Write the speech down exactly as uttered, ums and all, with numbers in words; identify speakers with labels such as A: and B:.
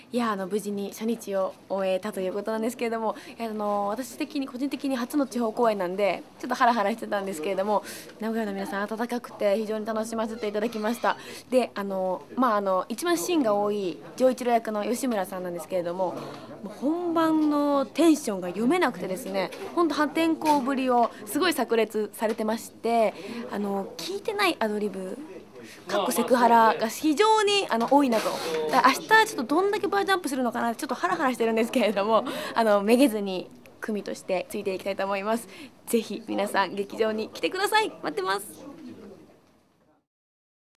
A: いやあの無事に初日を終えたということなんですけれども、いやあの私的に個人的に初の地方公演なんでちょっとハラハラしてたんですけれども、名古屋の皆さん温かくて非常に楽しませていただきました。であのまああの一番シーンが多い丈一郎役の吉村さんなんですけれども、もう本番のテンションが読めなくてですね、本当破天荒ぶりをすごい炸裂されてまして、あの聞いてないアドリブかっこセクハラが非常にあの多いなと。だから明日ちょっとどんだけバージョンアップするのかな、ちょっとハラハラしてるんですけれども、あのめげずに組としてついていきたいと思います。ぜひ皆さん劇場に来てください。待ってます。